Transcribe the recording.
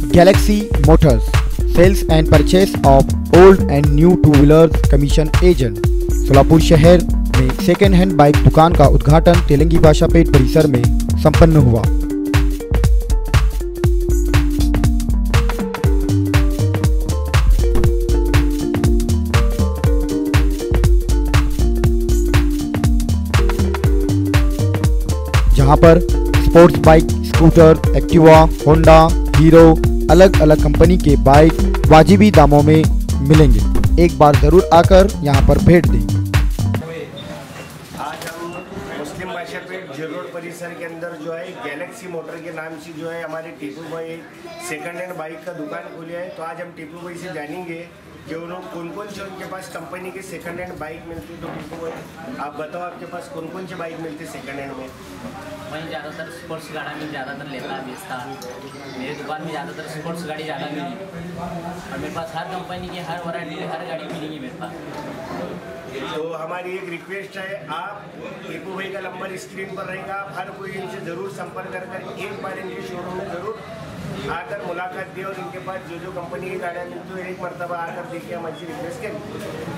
Galaxy Motors, Sales and Purchase of Old and New Two-Wheelers Commission Agent। Solapur शहर में second hand bike दुकान का उद्घाटन तेलंगी भाषा पेठ परिसर में संपन्न हुआ। जहां पर sports bike, scooter, Activa, Honda, Hero, अलग अलग कंपनी के बाइक वाजिबी दामों में मिलेंगे। एक बार ज़रूर आकर यहां पर भेंट दें। आज हम मुस्लिम भाषा पे जेल रोड परिसर के अंदर जो है गैलेक्सी मोटर के नाम से जो है हमारे टीपू भाई सेकंड हैंड बाइक का दुकान खोले है। तो आज हम टीपू भाई से जानेंगे कि उन लोग कौन कौन से उनके पास कंपनी के सेकंड हैंड बाइक मिलती है। तो टीपू भाई आप बताओ, आपके पास कौन कौन से बाइक मिलती है सेकंड हैंड में? मैं ज़्यादातर स्पोर्ट्स गाड़ी में ज़्यादातर लेता बेचता। मेरी दुकान में ज़्यादातर स्पोर्ट्स गाड़ी ज़्यादा मिली और मेरे पास हर कंपनी की हर वैरायटी हर गाड़ी मिलेगी मेरे पास। तो हमारी एक रिक्वेस्ट है, आप टीपू भाई का नंबर स्क्रीन पर रहेगा, आप हर कोई इनसे ज़रूर संपर्क कर एक बार इनके शोरूम में ज़रूर आकर मुलाकात दी और इनके पास जो जो कंपनी की गाड़ियाँ मिलती है एक मरतबा आकर देखिए, हमारी रिक्वेस्ट करें।